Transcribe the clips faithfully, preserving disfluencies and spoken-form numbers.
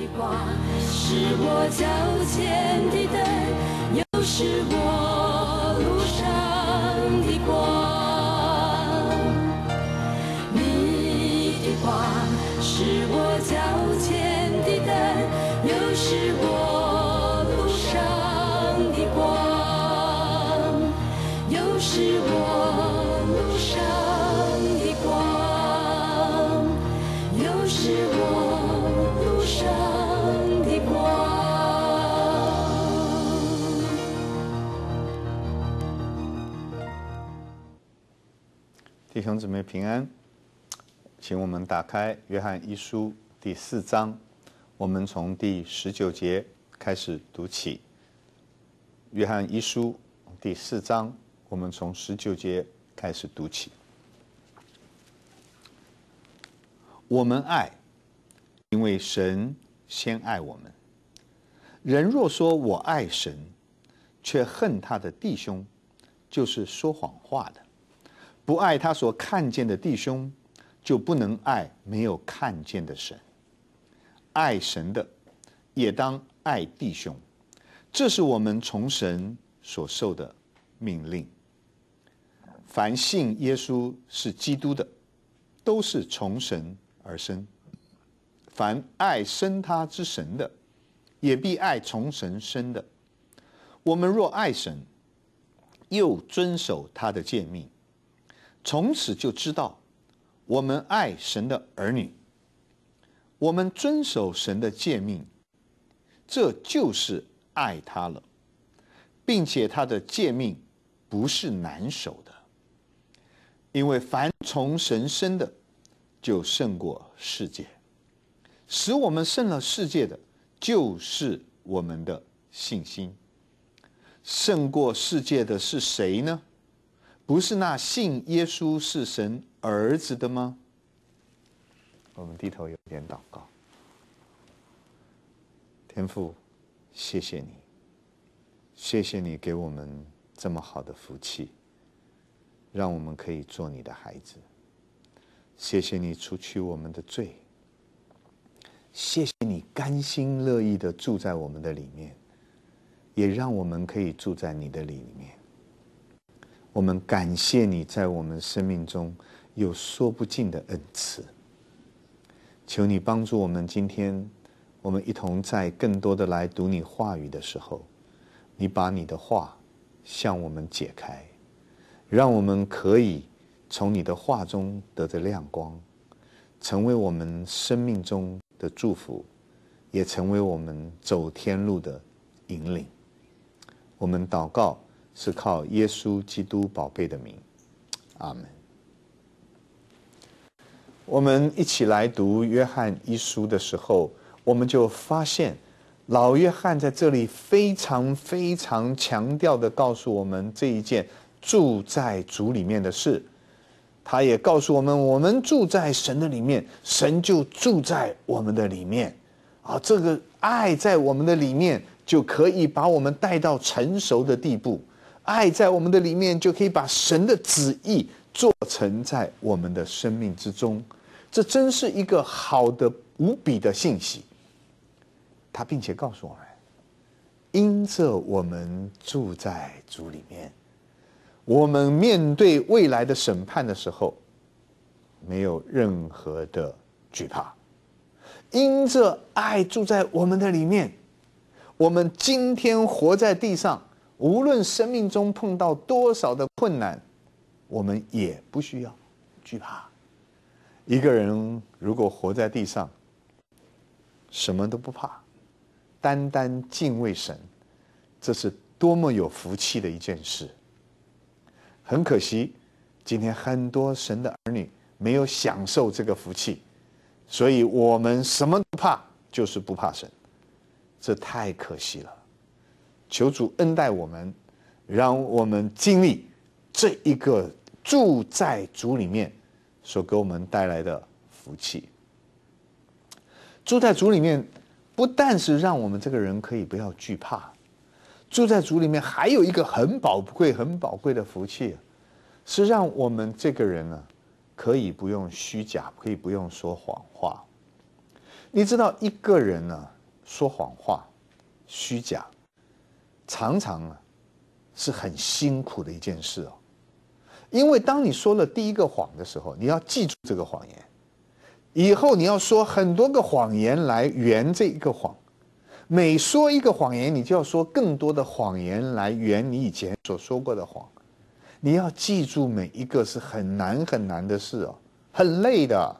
的光，是我脚前的灯，又是我路上的光。你的光是我脚前的灯，又是我路上的光，又是我路上的光，又是我路上的光。 弟兄姊妹平安，请我们打开约翰一书第四章，我们从第十九节开始读起。约翰一书第四章，我们从十九节开始读起。我们爱，因为神先爱我们。人若说我爱神，却恨他的弟兄，就是说谎话的。不爱他所看见的弟兄，就不能爱没有看见的神。爱神的，也当爱弟兄，这是我们从神所受的命令。凡信耶稣是基督的，都是从神而生。凡爱生他之神的，也必爱从神生的。我们若爱神，又遵守他的诫命，从此就知道我们爱神的儿女。我们遵守神的诫命，这就是爱他了，并且他的诫命不是难守的，因为凡从神生的，就胜过世界。使我们胜了世界的，就是我们的信心。胜过世界的是谁呢？不是那信耶稣是神儿子的吗？我们低头有点祷告。天父，谢谢你，谢谢你给我们这么好的福气，让我们可以做你的孩子。谢谢你除去我们的罪，谢谢你甘心乐意的住在我们的里面，也让我们可以住在你的里面。我们感谢你在我们生命中有说不尽的恩赐。求你帮助我们，今天我们一同在更多的来读你话语的时候，你把你的话向我们解开，让我们可以从你的话中得着亮光，成为我们生命中的祝福，也成为我们走天路的引领。我们祷告是靠耶稣基督宝贝的名，阿们。我们一起来读约翰一书的时候，我们就发现老约翰在这里非常非常强调的告诉我们这一件住在主里面的事。他也告诉我们，我们住在神的里面，神就住在我们的里面啊，这个爱在我们的里面就可以把我们带到成熟的地步。爱在我们的里面，就可以把神的旨意做成在我们的生命之中。这真是一个好的无比的信息。他并且告诉我们，因着我们住在主里面，我们面对未来的审判的时候，没有任何的惧怕。因着爱住在我们的里面，我们今天活在地上，无论生命中碰到多少的困难，我们也不需要惧怕。一个人如果活在地上，什么都不怕，单单敬畏神，这是多么有福气的一件事。很可惜，今天很多神的儿女没有享受这个福气，所以我们什么都怕，就是不怕神，这太可惜了。求主恩待我们，让我们经历这一个住在主里面所给我们带来的福气。住在主里面，不但是让我们这个人可以不要惧怕，住在主里面还有一个很宝贵、很宝贵的福气，是让我们这个人呢，可以不用虚假，可以不用说谎话。 你知道一个人呢、啊、说谎话、虚假，常常啊是很辛苦的一件事哦。因为当你说了第一个谎的时候，你要记住这个谎言，以后你要说很多个谎言来圆这一个谎。每说一个谎言，你就要说更多的谎言来圆你以前所说过的谎。你要记住每一个是很难很难的事哦，很累的。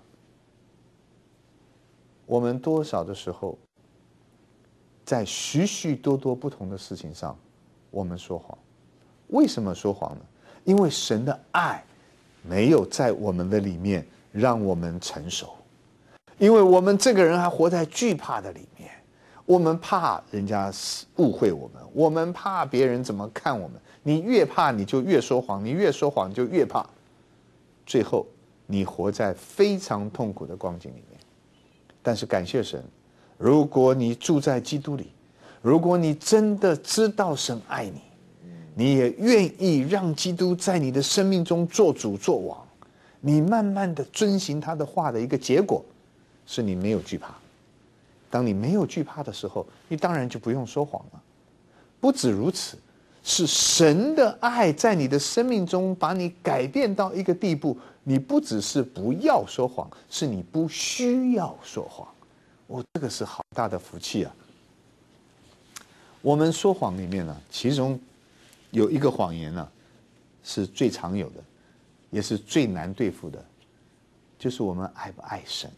我们多少的时候，在许许多多不同的事情上，我们说谎。为什么说谎呢？因为神的爱没有在我们的里面让我们成熟，因为我们这个人还活在惧怕的里面。我们怕人家误会我们，我们怕别人怎么看我们。你越怕，你就越说谎，你越说谎，你就越怕。最后，你活在非常痛苦的光景里面。但是感谢神，如果你住在基督里，如果你真的知道神爱你，你也愿意让基督在你的生命中做主做王，你慢慢的遵行他的话的一个结果，是你没有惧怕。当你没有惧怕的时候，你当然就不用说谎了。不止如此，是神的爱在你的生命中把你改变到一个地步，你不只是不要说谎，是你不需要说谎。哦，这个是好大的福气啊！我们说谎里面呢，其中有一个谎言呢，是最常有的，也是最难对付的，就是我们爱不爱神。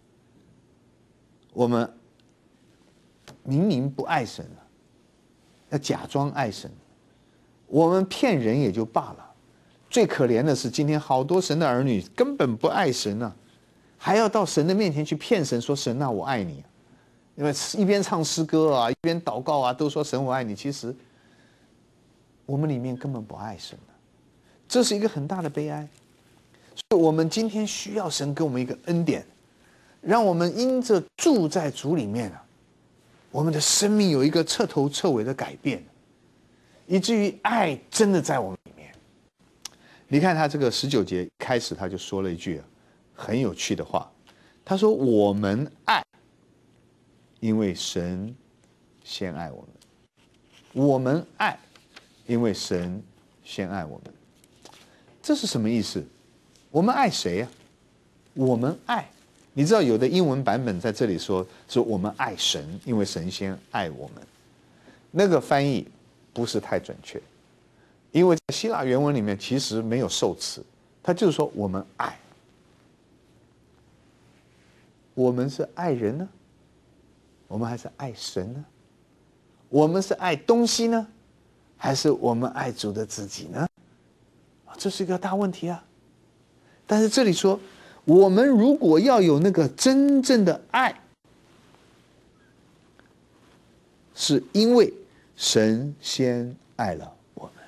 我们明明不爱神了，要假装爱神。我们骗人也就罢了，最可怜的是今天好多神的儿女根本不爱神啊，还要到神的面前去骗神，说神啊我爱你。因为一边唱诗歌啊，一边祷告啊，都说神我爱你，其实我们里面根本不爱神啊，这是一个很大的悲哀。所以我们今天需要神给我们一个恩典，让我们因着住在主里面啊，我们的生命有一个彻头彻尾的改变，以至于爱真的在我们里面。你看他这个十九节开始他就说了一句很有趣的话，他说我们爱，因为神先爱我们。我们爱，因为神先爱我们。这是什么意思？我们爱谁呀、啊？我们爱，你知道有的英文版本在这里说说我们爱神，因为神先爱我们。那个翻译不是太准确，因为在希腊原文里面其实没有受词，它就是说我们爱。我们是爱人呢，我们还是爱神呢？我们是爱东西呢，还是我们爱主的自己呢？这是一个大问题啊！但是这里说，我们如果要有那个真正的爱，是因为神先爱了我们。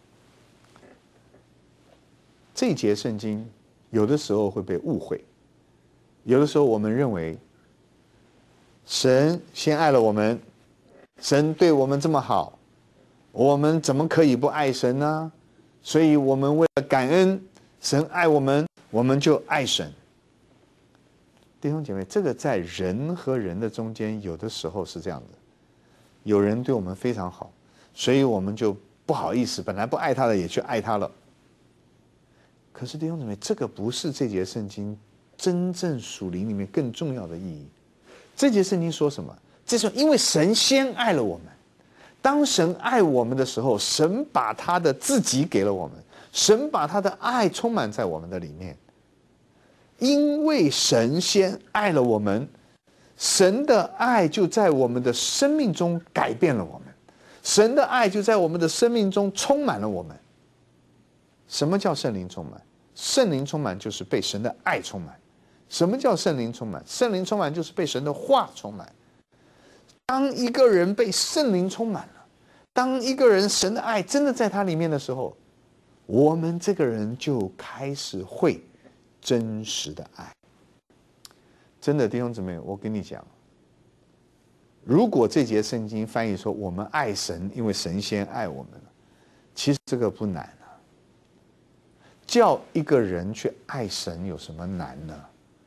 这一节圣经有的时候会被误会，有的时候我们认为神先爱了我们，神对我们这么好，我们怎么可以不爱神呢？所以我们为了感恩神爱我们，我们就爱神。弟兄姐妹，这个在人和人的中间有的时候是这样的，有人对我们非常好，所以我们就不好意思，本来不爱他的也去爱他了。可是弟兄姊妹，这个不是这节圣经真正属灵里面更重要的意义。这节圣经说什么？这是因为神先爱了我们。当神爱我们的时候，神把他的自己给了我们，神把他的爱充满在我们的里面。因为神先爱了我们，神的爱就在我们的生命中改变了我们，神的爱就在我们的生命中充满了我们。什么叫圣灵充满？圣灵充满就是被神的爱充满。什么叫圣灵充满？圣灵充满就是被神的话充满。当一个人被圣灵充满了，当一个人神的爱真的在他里面的时候，我们这个人就开始会真实的爱。真的弟兄姊妹，我跟你讲，如果这节圣经翻译说我们爱神，因为神先爱我们，其实这个不难啊。叫一个人去爱神有什么难呢？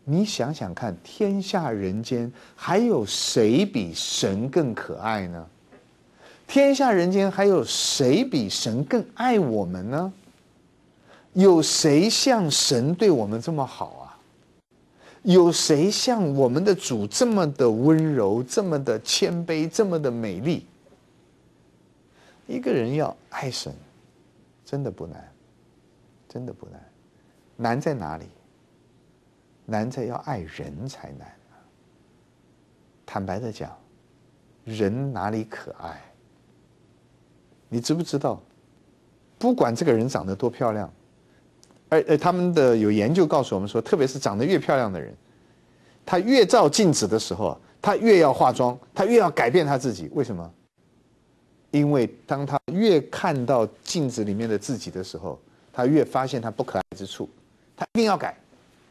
你想想看，天下人间还有谁比神更可爱呢？天下人间还有谁比神更爱我们呢？有谁像神对我们这么好啊？有谁像我们的主这么的温柔，这么的谦卑，这么的美丽？一个人要爱神，真的不难，真的不难。难在哪里？难在要爱人才难啊。坦白的讲，人哪里可爱？你知不知道？不管这个人长得多漂亮，而而他们的有研究告诉我们说，特别是长得越漂亮的人，他越照镜子的时候，他越要化妆，他越要改变他自己。为什么？因为当他越看到镜子里面的自己的时候，他越发现他不可爱之处，他一定要改。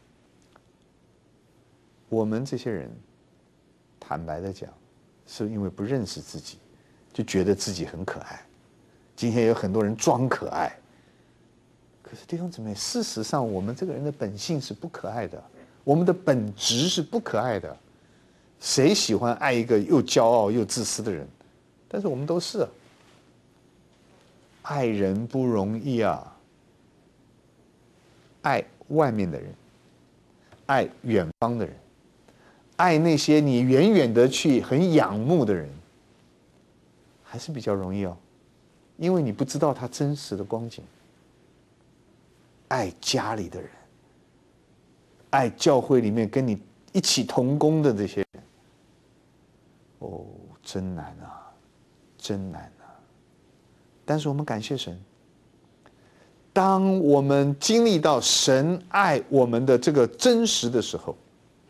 我们这些人，坦白的讲，是因为不认识自己，就觉得自己很可爱。今天有很多人装可爱，可是弟兄姊妹，事实上我们这个人的本性是不可爱的，我们的本质是不可爱的。谁喜欢爱一个又骄傲又自私的人？但是我们都是啊。爱人不容易啊，爱外面的人，爱远方的人，爱那些你远远的去很仰慕的人，还是比较容易哦。因为你不知道他真实的光景。爱家里的人，爱教会里面跟你一起同工的这些人，哦，真难啊，真难啊！但是我们感谢神，当我们经历到神爱我们的这个真实的时候，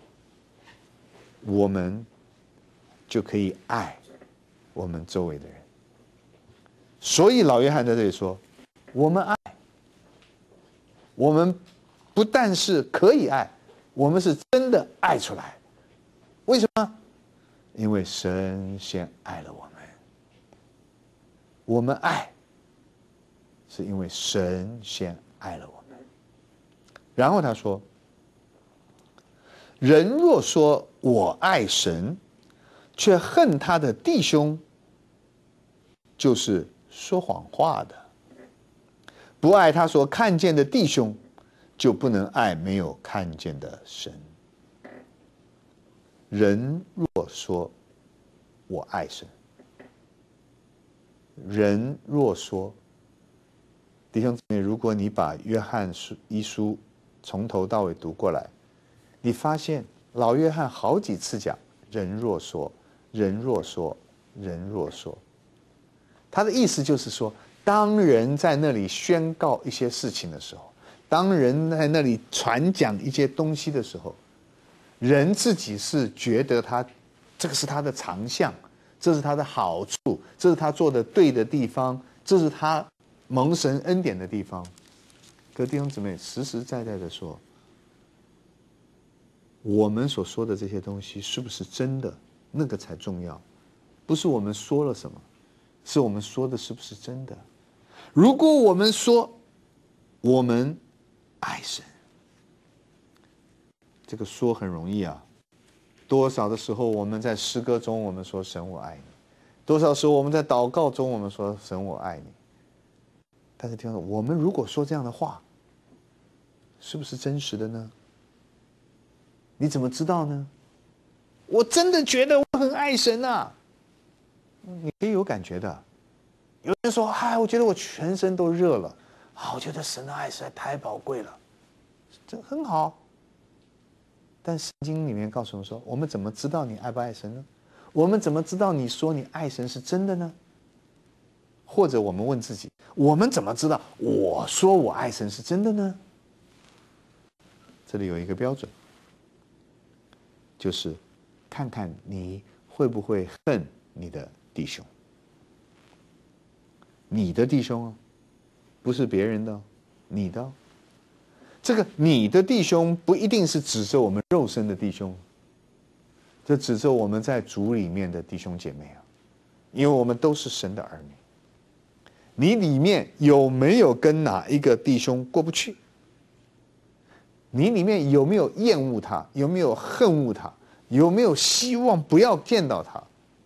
我们就可以爱我们周围的人。所以老约翰在这里说，我们爱，我们不但是可以爱，我们是真的爱出来。为什么？因为神先爱了我们。我们爱，是因为神先爱了我们。然后他说，人若说我爱神，却恨他的弟兄，就是说谎话的。不爱他所看见的弟兄，就不能爱没有看见的神。人若说我爱神，人若说，弟兄姊妹，如果你把约翰一书从头到尾读过来，你发现老约翰好几次讲人若说，人若说，人若说。他的意思就是说，当人在那里宣告一些事情的时候，当人在那里传讲一些东西的时候，人自己是觉得他这个是他的长项，这是他的好处，这是他做的对的地方，这是他蒙神恩典的地方。可弟兄姊妹，实实在在的说，我们所说的这些东西是不是真的，那个才重要。不是我们说了什么，是我们说的是不是真的。如果我们说我们爱神，这个说很容易啊。多少的时候我们在诗歌中我们说神我爱你，多少时候我们在祷告中我们说神我爱你。但是听到我们如果说这样的话，是不是真实的呢？你怎么知道呢？我真的觉得我很爱神啊，你可以有感觉的。有人说，嗨，我觉得我全身都热了啊，我觉得神的爱实在太宝贵了，这很好。但圣经里面告诉我们说，我们怎么知道你爱不爱神呢？我们怎么知道你说你爱神是真的呢？或者我们问自己，我们怎么知道我说我爱神是真的呢？这里有一个标准，就是看看你会不会恨你的弟兄。你的弟兄哦，不是别人的哦，你的哦。这个你的弟兄不一定是指着我们肉身的弟兄，这指着我们在主里面的弟兄姐妹啊，因为我们都是神的儿女。你里面有没有跟哪一个弟兄过不去？ 你里面有没有厌恶他？有没有恨恶他？有没有希望不要见到他？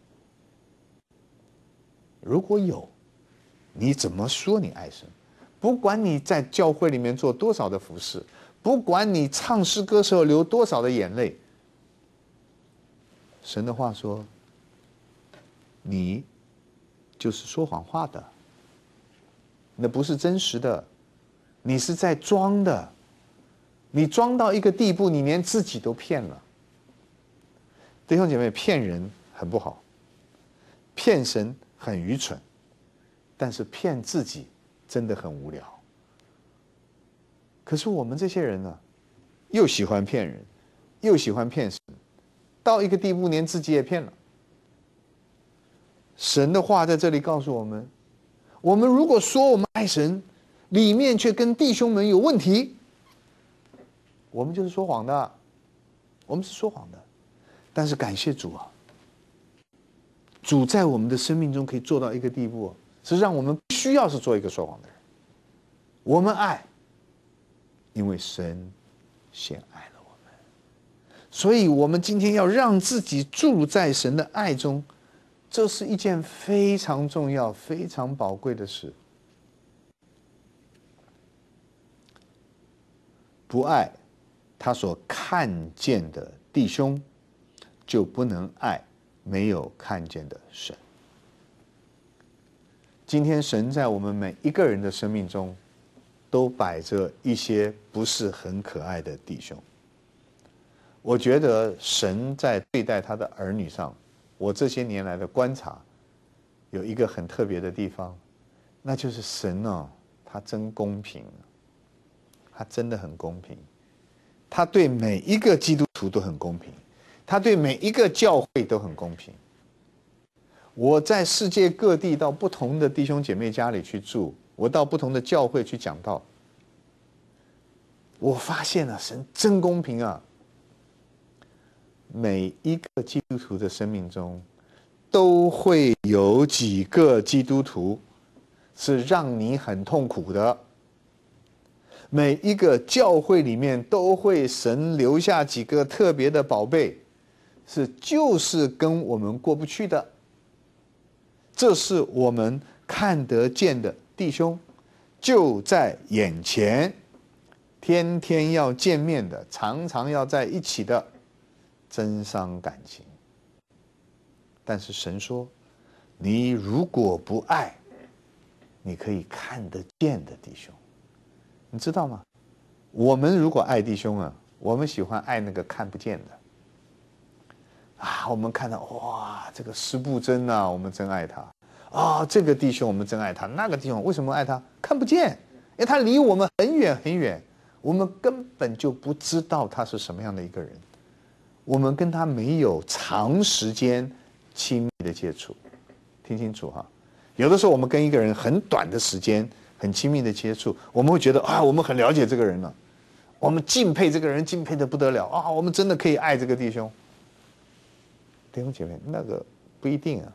如果有，你怎么说你爱神？不管你在教会里面做多少的服事，不管你唱诗歌时候流多少的眼泪，神的话说，你就是说谎话的，那不是真实的，你是在装的，你装到一个地步，你连自己都骗了。弟兄姐妹，骗人很不好，骗神很愚蠢，但是骗自己真的很无聊。可是我们这些人呢，又喜欢骗人，又喜欢骗神，到一个地步连自己也骗了。神的话在这里告诉我们，我们如果说我们爱神，里面却跟弟兄们有问题，我们就是说谎的，我们是说谎的。但是感谢主啊，主在我们的生命中可以做到一个地步，是让我们不需要是做一个说谎的人。我们爱，因为神先爱了我们，所以我们今天要让自己住在神的爱中，这是一件非常重要、非常宝贵的事。不爱他所看见的弟兄，就不能爱没有看见的神。今天神在我们每一个人的生命中，都摆着一些不是很可爱的弟兄。我觉得神在对待他的儿女上，我这些年来的观察，有一个很特别的地方，那就是神哦，他真公平，他真的很公平，他对每一个基督徒都很公平，他对每一个教会都很公平。我在世界各地到不同的弟兄姐妹家里去住，我到不同的教会去讲道，我发现了神真公平啊！每一个基督徒的生命中，都会有几个基督徒是让你很痛苦的。每一个教会里面都会神留下几个特别的宝贝，是就是跟我们过不去的。这是我们看得见的弟兄，就在眼前，天天要见面的，常常要在一起的，真伤感情。但是神说，你如果不爱，你可以看得见的弟兄，你知道吗？我们如果爱弟兄啊，我们喜欢爱那个看不见的啊。我们看到哇，这个施布真啊，我们真爱他啊。这个弟兄我们真爱他，那个弟兄为什么爱他？看不见，因为他离我们很远很远，我们根本就不知道他是什么样的一个人，我们跟他没有长时间亲密的接触。听清楚哈，有的时候我们跟一个人很短的时间很亲密的接触，我们会觉得啊，我们很了解这个人了，我们敬佩这个人，敬佩的不得了啊，我们真的可以爱这个弟兄。弟兄姐妹，那个不一定啊，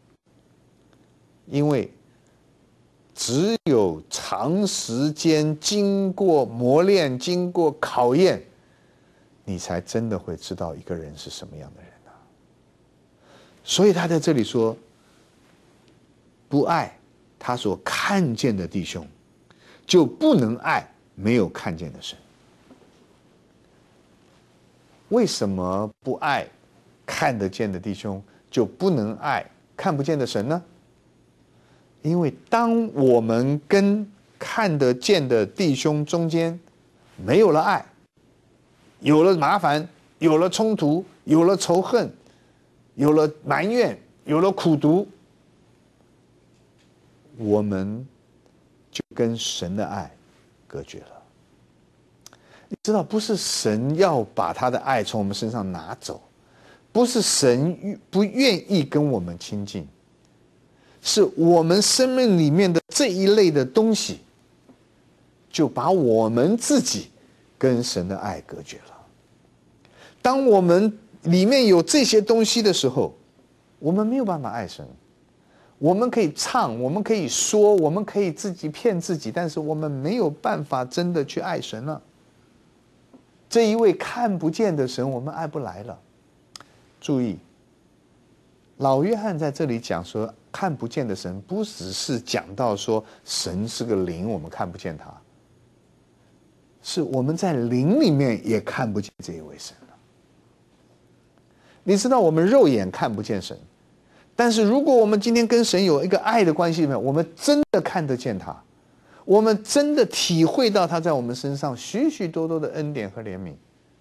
因为只有长时间经过磨练、经过考验，你才真的会知道一个人是什么样的人啊。所以他在这里说，不爱他所看见的弟兄，就不能爱没有看见的神。为什么不爱看得见的弟兄，就不能爱看不见的神呢？因为当我们跟看得见的弟兄中间没有了爱，有了麻烦，有了冲突，有了仇恨，有了埋怨，有了苦毒，我们就跟神的爱隔绝了。你知道，不是神要把他的爱从我们身上拿走，不是神不愿意跟我们亲近，是我们生命里面的这一类的东西，就把我们自己跟神的爱隔绝了。当我们里面有这些东西的时候，我们没有办法爱神。我们可以唱，我们可以说，我们可以自己骗自己，但是我们没有办法真的去爱神了。 这一位看不见的神，我们爱不来了。注意，老约翰在这里讲说看不见的神，不只是讲到说神是个灵，我们看不见他，是我们在灵里面也看不见这一位神了。你知道我们肉眼看不见神，但是如果我们今天跟神有一个爱的关系里面，我们真的看得见他，我们真的体会到他在我们身上许许多多的恩典和怜悯。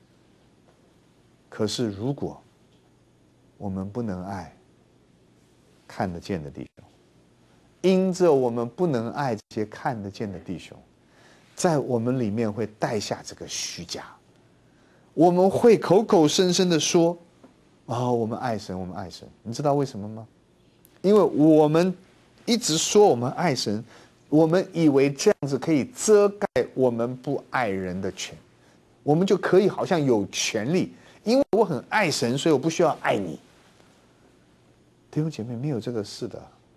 可是如果我们不能爱看得见的弟兄，因着我们不能爱这些看得见的弟兄，在我们里面会带下这个虚假，我们会口口声声的说哦，我们爱神，我们爱神。你知道为什么吗？因为我们一直说我们爱神，我们以为这样子可以遮盖我们不爱人的权，我们就可以好像有权利，因为我很爱神，所以我不需要爱你。弟兄姐妹，没有这个事的。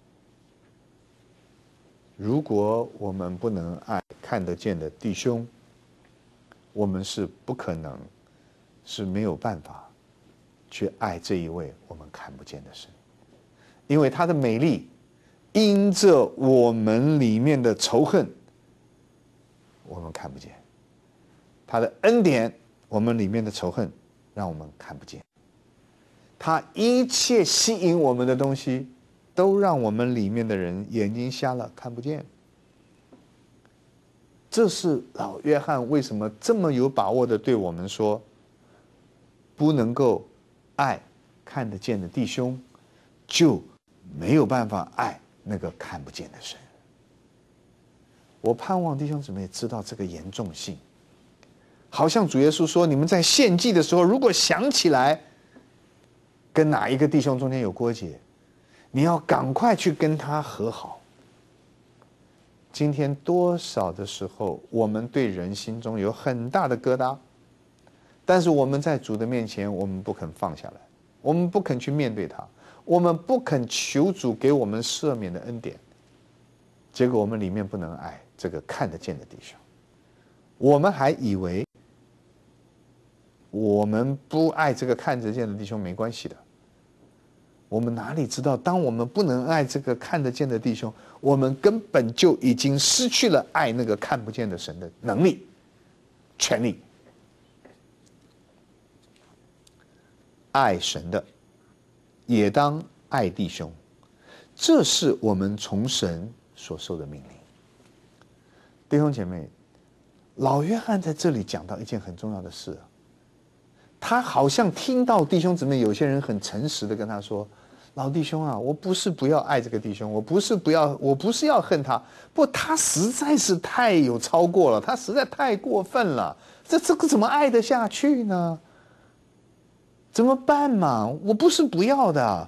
如果我们不能爱看得见的弟兄，我们是不可能，是没有办法去爱这一位我们看不见的神，因为他的美丽因着我们里面的仇恨我们看不见，他的恩典我们里面的仇恨让我们看不见，他一切吸引我们的东西都让我们里面的人眼睛瞎了看不见。这是老约翰为什么这么有把握的对我们说，不能够爱看得见的弟兄，就没有办法爱那个看不见的神。我盼望弟兄姊妹知道这个严重性。好像主耶稣说，你们在献祭的时候，如果想起来跟哪一个弟兄中间有过节，你要赶快去跟他和好。今天多少的时候，我们对人心中有很大的疙瘩，但是我们在主的面前，我们不肯放下来，我们不肯去面对他，我们不肯求主给我们赦免的恩典，结果我们里面不能爱这个看得见的弟兄，我们还以为我们不爱这个看得见的弟兄没关系的。我们哪里知道，当我们不能爱这个看得见的弟兄，我们根本就已经失去了爱那个看不见的神的能力、权利。爱神的也当爱弟兄，这是我们从神所受的命令。弟兄姐妹，老约翰在这里讲到一件很重要的事啊，他好像听到弟兄姊妹有些人很诚实的跟他说，老弟兄啊，我不是不要爱这个弟兄，我不是不要，我不是要恨他，不，他实在是太有超过了，他实在太过分了，这这个怎么爱得下去呢？怎么办嘛？我不是不要的。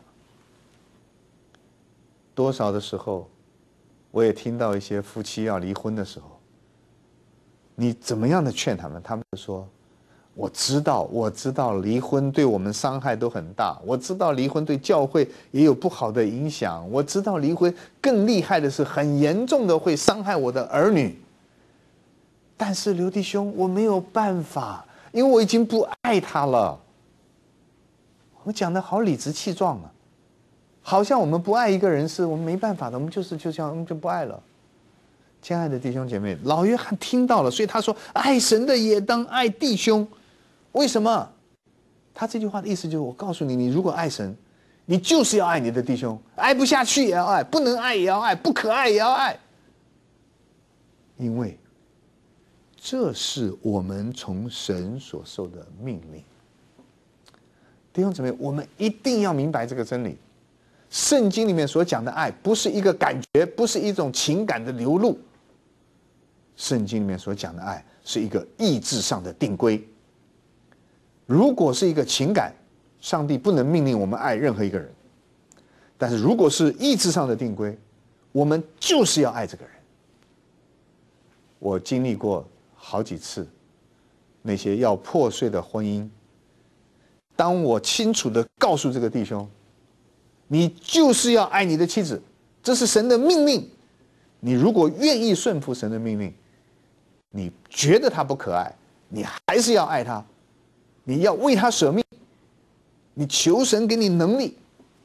多少的时候，我也听到一些夫妻要离婚的时候，你怎么样的劝他们，他们说，我知道，我知道离婚对我们伤害都很大，我知道离婚对教会也有不好的影响，我知道离婚更厉害的是很严重的会伤害我的儿女，但是刘弟兄，我没有办法，因为我已经不爱他了。我讲的好理直气壮啊，好像我们不爱一个人是我们没办法的，我们就是就这样，我们就不爱了。亲爱的弟兄姐妹，老约翰听到了，所以他说，爱神的也当爱弟兄。为什么？他这句话的意思就是，我告诉你，你如果爱神，你就是要爱你的弟兄，爱不下去也要爱，不能爱也要爱，不可爱也要爱，因为这是我们从神所受的命令。弟兄姊妹，我们一定要明白这个真理。圣经里面所讲的爱，不是一个感觉，不是一种情感的流露。圣经里面所讲的爱，是一个意志上的定规。如果是一个情感，上帝不能命令我们爱任何一个人。但是如果是意志上的定规，我们就是要爱这个人。我经历过好几次那些要破碎的婚姻，当我清楚地告诉这个弟兄，你就是要爱你的妻子，这是神的命令，你如果愿意顺服神的命令，你觉得他不可爱， 你还是要爱他，你要为他舍命，你求神给你能力。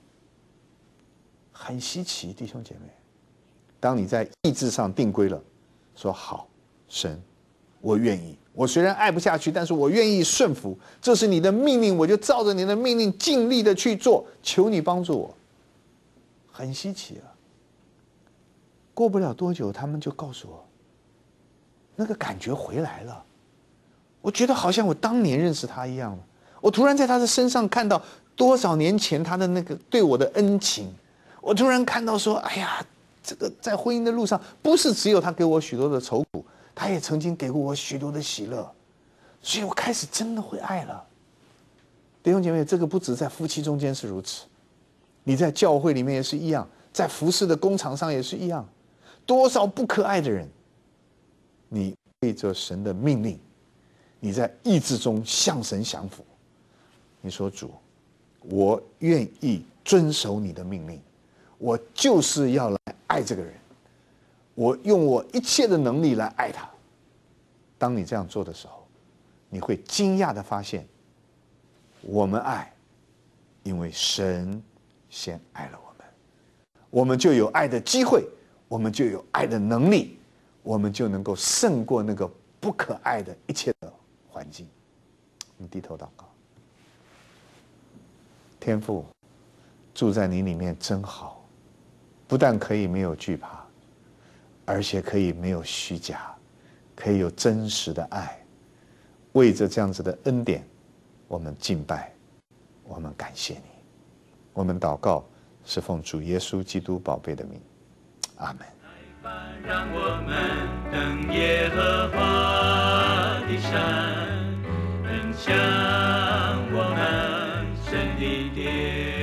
很稀奇，弟兄姐妹，当你在意志上定规了，说好，神，我愿意，我虽然爱不下去，但是我愿意顺服，这是你的命令，我就照着你的命令尽力的去做，求你帮助我。很稀奇啊。过不了多久，他们就告诉我，那个感觉回来了，我觉得好像我当年认识他一样，我突然在他的身上看到多少年前他的那个对我的恩情，我突然看到说，哎呀，这个在婚姻的路上，不是只有他给我许多的愁苦，他也曾经给过我许多的喜乐，所以我开始真的会爱了。弟兄姐妹，这个不止在夫妻中间是如此，你在教会里面也是一样，在服事的工厂上也是一样。多少不可爱的人，你为着神的命令，你在意志中向神降服，你说主，我愿意遵守你的命令，我就是要来爱这个人，我用我一切的能力来爱他。当你这样做的时候，你会惊讶地发现，我们爱，因为神先爱了我们，我们就有爱的机会，我们就有爱的能力，我们就能够胜过那个不可爱的一切的环境。你低头祷告。天父，住在你里面真好，不但可以没有惧怕，而且可以没有虚假，可以有真实的爱。为着这样子的恩典，我们敬拜，我们感谢你，我们祷告是奉主耶稣基督宝贝的名，阿门。 让我们登耶和华的山，奔向我们神的殿。